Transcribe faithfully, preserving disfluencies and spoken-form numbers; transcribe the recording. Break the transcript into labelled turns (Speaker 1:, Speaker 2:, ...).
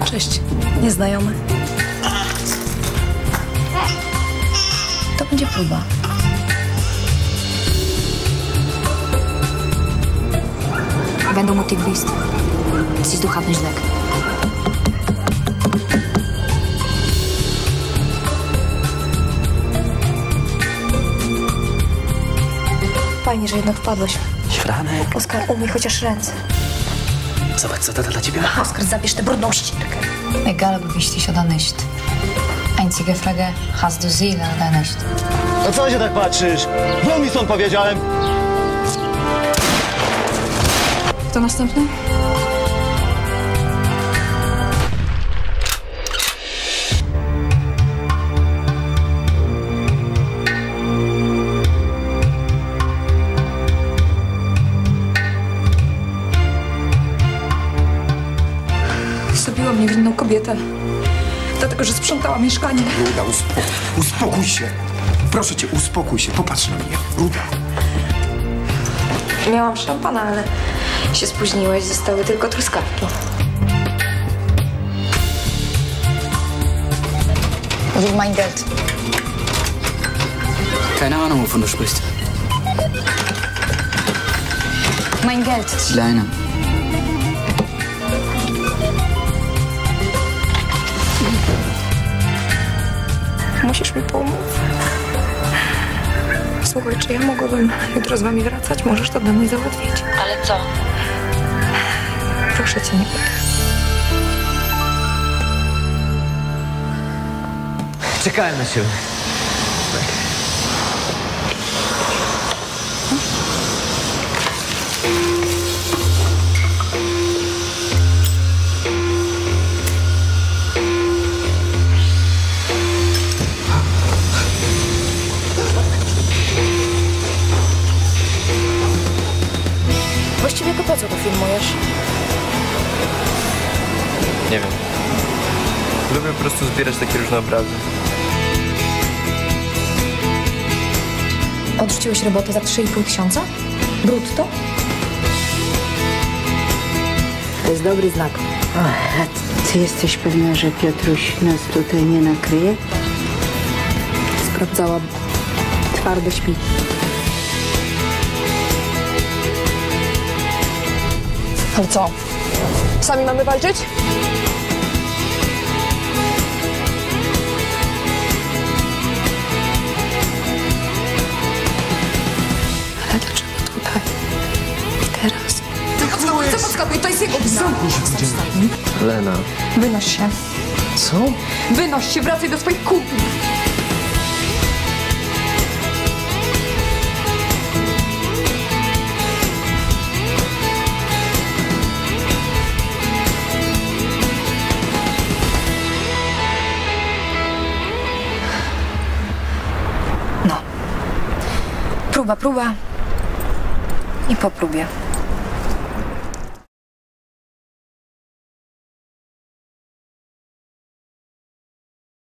Speaker 1: Cześć, nieznajomy. To będzie próba.
Speaker 2: Będą motivist. Jsi duchatný žlek.
Speaker 1: Fajnie, że jednak wpadłeś.
Speaker 3: Franek.
Speaker 1: Oskar, umyj chociaż ręce.
Speaker 3: Zobacz, co tata dla ciebie ma.
Speaker 1: Oskar, zabierz te brudności.
Speaker 2: Egal ob wichtig oder nicht. Einzige Frage, hast du Seele oder nicht?
Speaker 4: No co się tak patrzysz? Won mi stąd powiedziałem.
Speaker 1: Kto następny? Zabiła mnie winną kobietę. Dlatego, że sprzątała mieszkanie.
Speaker 5: Ruda, uspo uspokój się. Proszę cię, uspokój się. Popatrz na mnie. Ruda.
Speaker 1: Miałam szampana, ale się spóźniłeś. Zostały tylko truskawki.
Speaker 2: Gib mein Geld.
Speaker 3: Keine Ahnung, wovon du sprichst.
Speaker 2: Mein Geld.
Speaker 3: Die Leine.
Speaker 1: Musisz mi pomóc. Słuchaj, czy ja mogłabym jutro z wami wracać? Możesz to dla mnie załatwić.
Speaker 2: Ale co?
Speaker 1: Proszę cię, nie pytaj.
Speaker 6: Czekałem na ciebie.
Speaker 1: Właściwie to po co to filmujesz?
Speaker 6: Nie wiem. Lubię po prostu zbierać takie różne obrazy.
Speaker 1: Odrzuciłeś robotę za trzy i pół tysiąca? Brutto?
Speaker 7: To jest dobry znak.
Speaker 8: A ty jesteś pewna, że Piotruś nas tutaj nie nakryje?
Speaker 1: Sprawdzałam. Twardo śpi. Ale co? Sami mamy walczyć? Ale dlaczego tutaj? I teraz? Co podskakuj? To jest jego wina.
Speaker 6: Lena.
Speaker 1: Wynoś się.
Speaker 6: Co?
Speaker 1: Wynoś się, wracaj do swoich kumpli. No. Próba, próba. I po próbie.